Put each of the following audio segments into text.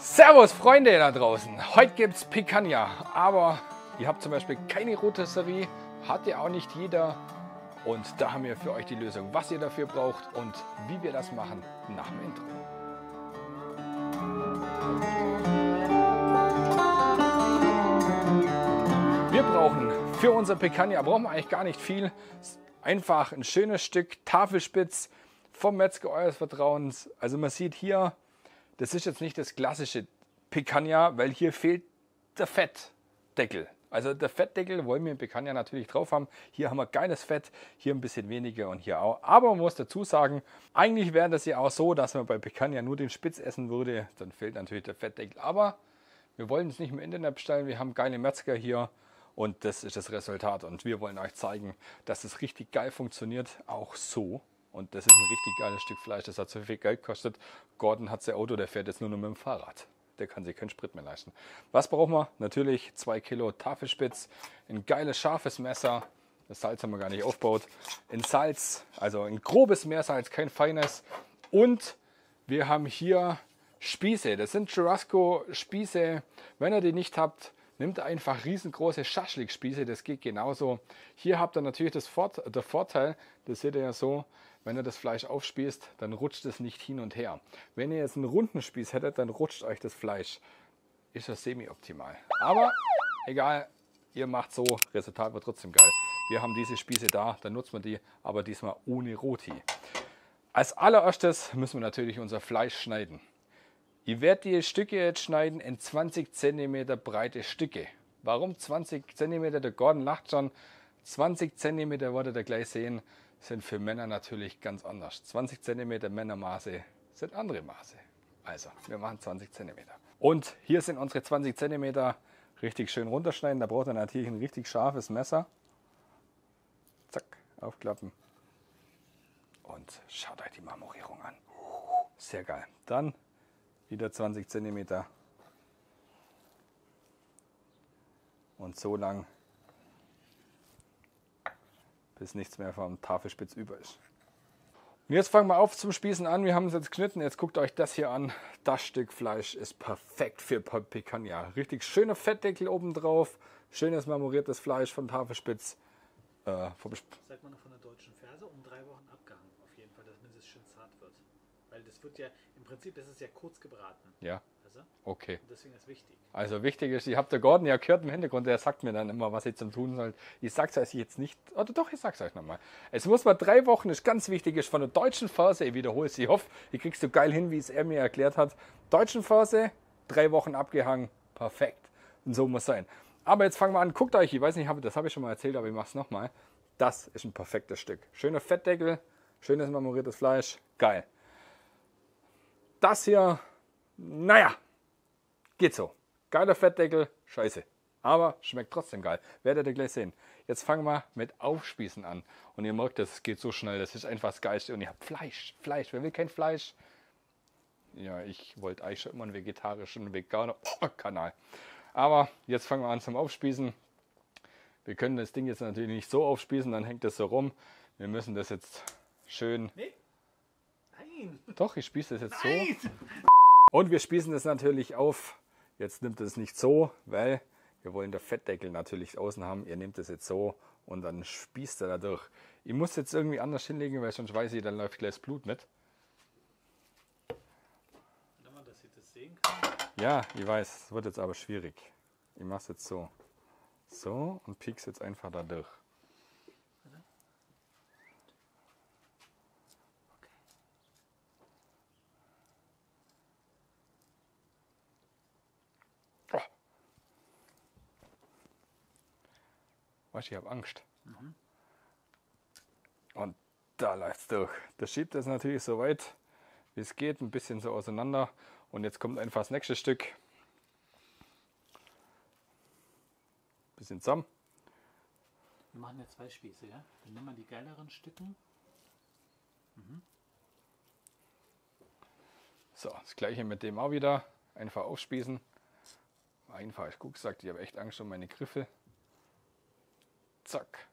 Servus Freunde da draußen, heute gibt es Picanha, aber ihr habt zum Beispiel keine Rotisserie, hat ja auch nicht jeder und da haben wir für euch die Lösung, was ihr dafür braucht und wie wir das machen nach dem Intro. Wir brauchen für unser Picanha, brauchen wir eigentlich gar nicht viel, einfach ein schönes Stück Tafelspitz vom Metzger eures Vertrauens. Also man sieht hier, das ist jetzt nicht das klassische Picanha, weil hier fehlt der Fettdeckel. Also der Fettdeckel wollen wir im Picanha natürlich drauf haben. Hier haben wir geiles Fett, hier ein bisschen weniger und hier auch. Aber man muss dazu sagen, eigentlich wäre das ja auch so, dass man bei Picanha nur den Spitz essen würde. Dann fehlt natürlich der Fettdeckel. Aber wir wollen es nicht im Internet bestellen. Wir haben geile Metzger hier und das ist das Resultat. Und wir wollen euch zeigen, dass es richtig geil funktioniert, auch so. Und das ist ein richtig geiles Stück Fleisch, das hat so viel Geld gekostet. Gordon hat sein Auto, der fährt jetzt nur noch mit dem Fahrrad. Der kann sich keinen Sprit mehr leisten. Was brauchen wir? Natürlich 2 Kilo Tafelspitz, ein geiles, scharfes Messer. Das Salz haben wir gar nicht aufgebaut. Ein Salz, also ein grobes Meersalz, kein feines. Und wir haben hier Spieße. Das sind Churrasco-Spieße. Wenn ihr die nicht habt, nehmt einfach riesengroße Schaschlik-Spieße, das geht genauso. Hier habt ihr natürlich der Vorteil, das seht ihr ja so, wenn ihr das Fleisch aufspießt, dann rutscht es nicht hin und her. Wenn ihr jetzt einen runden Spieß hättet, dann rutscht euch das Fleisch. Ist das semi-optimal. Aber egal, ihr macht so, Resultat wird trotzdem geil. Wir haben diese Spieße da, dann nutzen wir die, aber diesmal ohne Roti. Als allererstes müssen wir natürlich unser Fleisch schneiden. Ich werde die Stücke jetzt schneiden in 20 cm breite Stücke. Warum 20 cm? Der Gordon lacht schon. 20 cm werdet ihr gleich sehen, sind für Männer natürlich ganz anders. 20 cm Männermaße sind andere Maße. Also, wir machen 20 cm. Und hier sind unsere 20 cm richtig schön runterschneiden. Da braucht ihr natürlich ein richtig scharfes Messer. Zack, aufklappen. Und schaut euch die Marmorierung an. Sehr geil. Dann wieder 20 cm und so lang, bis nichts mehr vom Tafelspitz über ist. Und jetzt fangen wir auf zum Spießen an. Wir haben es jetzt geschnitten. Jetzt guckt euch das hier an. Das Stück Fleisch ist perfekt für Picanha. Richtig schöner Fettdeckel oben drauf. Schönes marmoriertes Fleisch von Tafelspitz. Sagt man noch von der deutschen Ferse, um 3 Wochen abgehangen. Auf jeden Fall, damit es schön zart wird. Weil das wird ja, im Prinzip ist es ja kurz gebraten. Ja. Okay. Und deswegen ist es wichtig. Also wichtig ist, ich habe der Gordon ja gehört im Hintergrund, der sagt mir dann immer, was ich zum tun soll. Ich sag's euch jetzt nicht, oder doch, ich sag's euch nochmal. Es muss mal 3 Wochen, ist ganz wichtig, ist von der deutschen Ferse, ich wiederhole es, ich hoffe, ich kriegst so geil hin, wie es er mir erklärt hat. Deutschen Ferse, 3 Wochen abgehangen, perfekt. Und so muss sein. Aber jetzt fangen wir an, guckt euch, ich weiß nicht, das habe ich schon mal erzählt, aber ich mach's nochmal. Das ist ein perfektes Stück. Schöner Fettdeckel, schönes marmoriertes Fleisch, geil. Das hier, naja, geht so. Geiler Fettdeckel, scheiße. Aber schmeckt trotzdem geil. Werdet ihr gleich sehen. Jetzt fangen wir mit Aufspießen an. Und ihr merkt, es geht so schnell. Das ist einfach das Geilste. Und ihr habt Fleisch. Fleisch. Wer will kein Fleisch? Ja, ich wollte eigentlich schon immer einen vegetarischen Veganer-Kanal. Aber jetzt fangen wir an zum Aufspießen. Wir können das Ding jetzt natürlich nicht so aufspießen, dann hängt das so rum. Wir müssen das jetzt schön... Nee. Nein. Doch, ich spieße das jetzt Nein. so. Und wir spießen das natürlich auf. Jetzt nimmt es nicht so, weil wir wollen den Fettdeckel natürlich außen haben. Ihr nehmt es jetzt so und dann spießt er da durch. Ich muss jetzt irgendwie anders hinlegen, weil sonst weiß ich, dann läuft gleich das Blut mit. Dass ich das sehen kann. Ja, ich weiß, es wird jetzt aber schwierig. Ich mache es jetzt so. So und piek's jetzt einfach da durch. Weißt du, ich habe Angst. Und da läuft es durch. Das schiebt es natürlich so weit, wie es geht, ein bisschen so auseinander. Und jetzt kommt einfach das nächste Stück. Bisschen zusammen. Wir machen ja 2 Spieße, ja? Dann nehmen wir die geileren Stücken. So, das gleiche mit dem auch wieder. Einfach aufspießen. Einfach, ich gut gesagt, ich habe echt Angst um meine Griffe. Zack.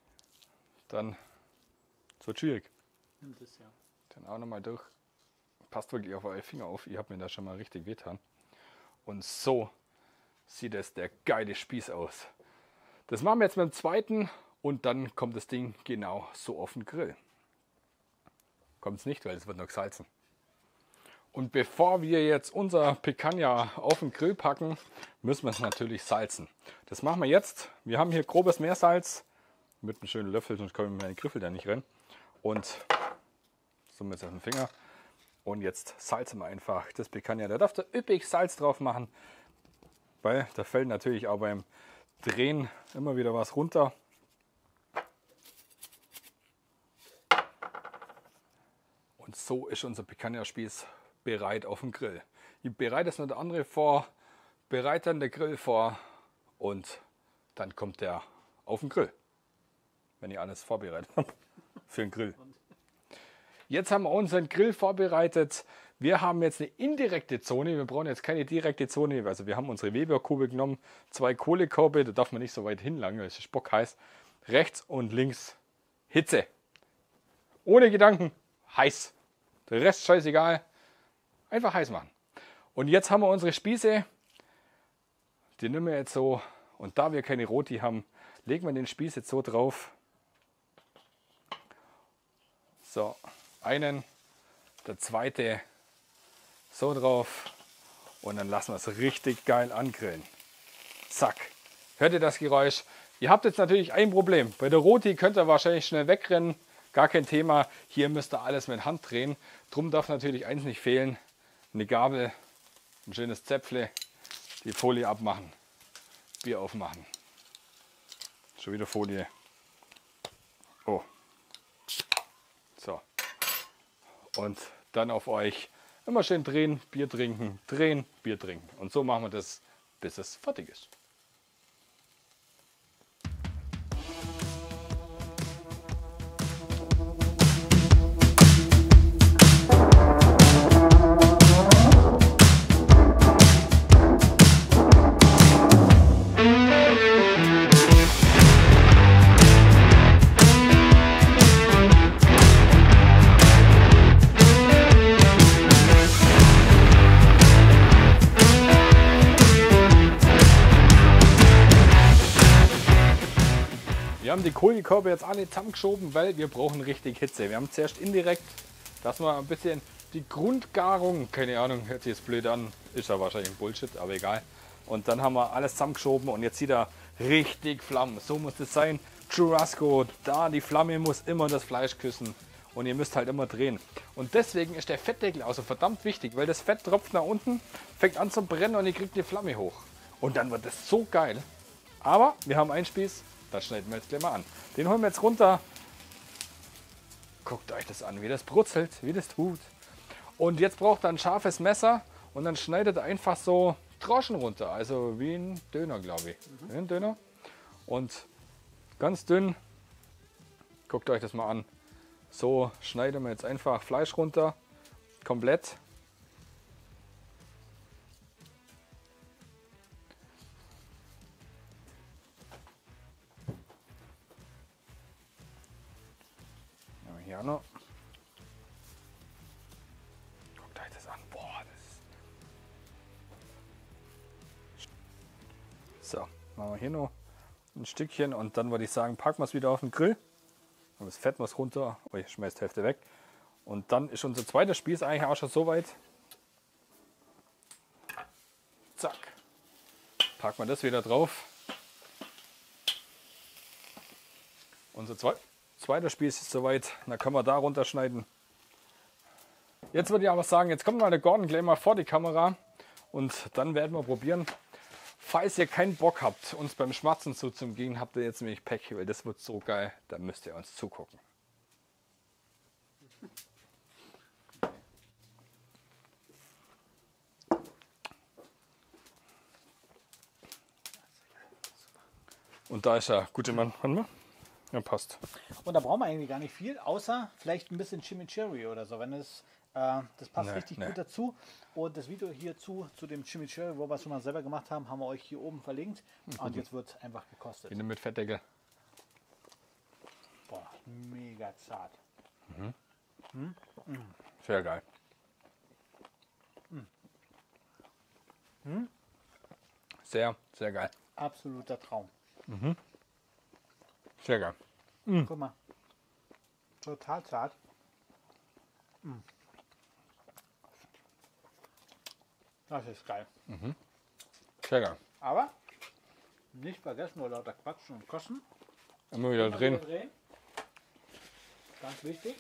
Dann, es wird schwierig. Nimm das ja. Dann auch nochmal durch passt wirklich auf eure Finger auf. Ihr habt mir da schon mal richtig wehgetan. Und so sieht es der geile Spieß aus. Das machen wir jetzt mit dem zweiten und dann kommt das Ding genau so auf den Grill. Kommt es nicht, weil es wird noch gesalzen. Und bevor wir jetzt unser Picanha auf den Grill packen, müssen wir es natürlich salzen. Das machen wir jetzt. Wir haben hier grobes Meersalz mit einem schönen Löffel, sonst können wir mit meinen Griffel da nicht rennen. Und so mit dem Finger. Und jetzt salzen wir einfach das Picanha. Da darfst du üppig Salz drauf machen, weil da fällt natürlich auch beim Drehen immer wieder was runter. Und so ist unser Picanha-Spieß bereit auf dem Grill. Ich bereite es noch der andere vor, bereite dann der Grill vor und dann kommt der auf den Grill. Wenn ich alles vorbereitet habe für den Grill. Jetzt haben wir unseren Grill vorbereitet. Wir haben jetzt eine indirekte Zone. Wir brauchen jetzt keine direkte Zone. Also wir haben unsere Weber-Kube genommen, 2 Kohlekorbe, da darf man nicht so weit hinlangen, das ist spockheiß. Rechts und links Hitze. Ohne Gedanken, heiß. Der Rest scheißegal. Einfach heiß machen. Und jetzt haben wir unsere Spieße. Die nehmen wir jetzt so. Und da wir keine Roti haben, legen wir den Spieß jetzt so drauf. So, einen, der zweite so drauf. Und dann lassen wir es richtig geil angrillen. Zack. Hört ihr das Geräusch? Ihr habt jetzt natürlich ein Problem. Bei der Roti könnt ihr wahrscheinlich schnell wegrennen. Gar kein Thema. Hier müsst ihr alles mit Hand drehen. Drum darf natürlich eins nicht fehlen. Eine Gabel, ein schönes Zäpfle, die Folie abmachen, Bier aufmachen. Schon wieder Folie. Oh. So. Und dann auf euch immer schön drehen, Bier trinken, drehen, Bier trinken. Und so machen wir das, bis es fertig ist. Wir haben die Kohlekorbe jetzt alle zusammengeschoben, weil wir brauchen richtig Hitze. Wir haben zuerst indirekt, dass wir ein bisschen die Grundgarung, keine Ahnung, hört sich jetzt blöd an, ist ja wahrscheinlich Bullshit, aber egal. Und dann haben wir alles zusammengeschoben und jetzt sieht er richtig Flammen. So muss es sein. Churrasco, da die Flamme muss immer das Fleisch küssen und ihr müsst halt immer drehen. Und deswegen ist der Fettdeckel auch so verdammt wichtig, weil das Fett tropft nach unten, fängt an zu brennen und ihr kriegt die Flamme hoch. Und dann wird das so geil. Aber wir haben einen Spieß. Das schneiden wir jetzt gleich mal an. Den holen wir jetzt runter. Guckt euch das an, wie das brutzelt, wie das tut. Und jetzt braucht ihr ein scharfes Messer und dann schneidet ihr einfach so Tranchen runter. Also wie ein Döner, glaube ich. Wie ein Döner. Und ganz dünn. Guckt euch das mal an. So schneiden wir jetzt einfach Fleisch runter. Komplett. Hier noch. Guckt euch das an. Boah, das. So, machen wir hier noch ein Stückchen und dann würde ich sagen, packen wir es wieder auf den Grill. Und das Fett muss runter. Oh, ich schmeiß die Hälfte weg. Und dann ist unser zweiter Spieß eigentlich auch schon so weit. Zack. Packen wir das wieder drauf. Unser zweiter Spieß ist soweit, dann können wir da runterschneiden. Jetzt würde ich aber sagen, jetzt kommt mal der Gordon gleich mal vor die Kamera und dann werden wir probieren. Falls ihr keinen Bock habt, uns beim Schmatzen zuzugehen, habt ihr jetzt nämlich Pech, weil das wird so geil, dann müsst ihr uns zugucken. Und da ist er, gute Mann, ja, passt. Und da brauchen wir eigentlich gar nicht viel, außer vielleicht ein bisschen Chimichurri oder so. Wenn es, das passt richtig gut dazu. Und das Video hierzu, zu dem Chimichurri, wo wir es schon mal selber gemacht haben, haben wir euch hier oben verlinkt. Und jetzt wird einfach gekostet. Wieder mit Fettdeckel. Boah, mega zart. Sehr geil. Sehr, sehr geil. Absoluter Traum. Sehr geil. Guck mal. Total zart. Das ist geil. Sehr geil. Aber nicht vergessen, nur lauter quatschen und kosten. Immer wieder drehen. Ganz wichtig.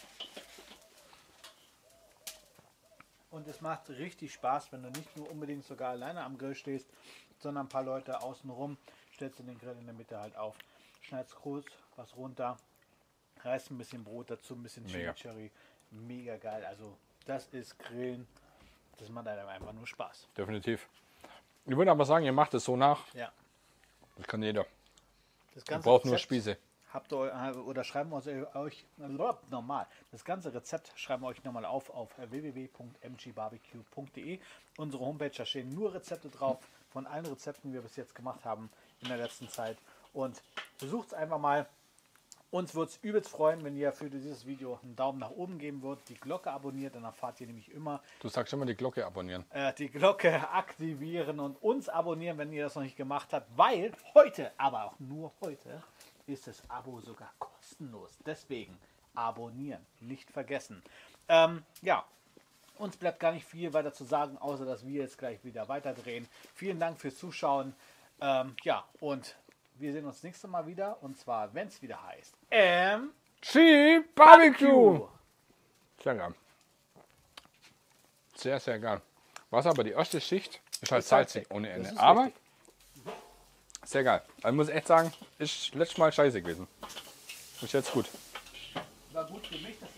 Und es macht richtig Spaß, wenn du nicht nur unbedingt sogar alleine am Grill stehst, sondern ein paar Leute außenrum. Stellst du den Grill in der Mitte halt auf, schneidest kurz was runter, reißt ein bisschen Brot dazu, ein bisschen Chimichurri. Mega geil. Also das ist Grillen. Das macht einem einfach nur Spaß. Definitiv. Ich würde aber sagen, ihr macht es so nach. Ja. Das kann jeder. Das Ihr ganze braucht nur Rezept Spieße. habt ihr, oder schreiben wir euch nochmal. Das ganze Rezept schreiben wir euch nochmal auf www.mgbarbecue.de. Unsere Homepage, da stehen nur Rezepte drauf von allen Rezepten, die wir bis jetzt gemacht haben in der letzten Zeit. Und besucht es einfach mal. Uns würde es übelst freuen, wenn ihr für dieses Video einen Daumen nach oben geben würdet, die Glocke abonniert, dann erfahrt ihr nämlich immer. Du sagst immer die Glocke abonnieren. Die Glocke aktivieren und uns abonnieren, wenn ihr das noch nicht gemacht habt, weil heute, aber auch nur heute, ist das Abo sogar kostenlos. Deswegen abonnieren, nicht vergessen. Ja, uns bleibt gar nicht viel weiter zu sagen, außer dass wir jetzt gleich wieder weiterdrehen. Vielen Dank fürs Zuschauen. Ja, und wir sehen uns nächstes Mal wieder, und zwar, wenn es wieder heißt Barbecue! Sehr geil. Sehr, sehr geil. Was aber die erste Schicht ist halt salzig ohne Ende. Aber richtig. sehr geil. Also ich muss echt sagen, ist letztes Mal scheiße gewesen. Ist jetzt gut. War gut für mich, das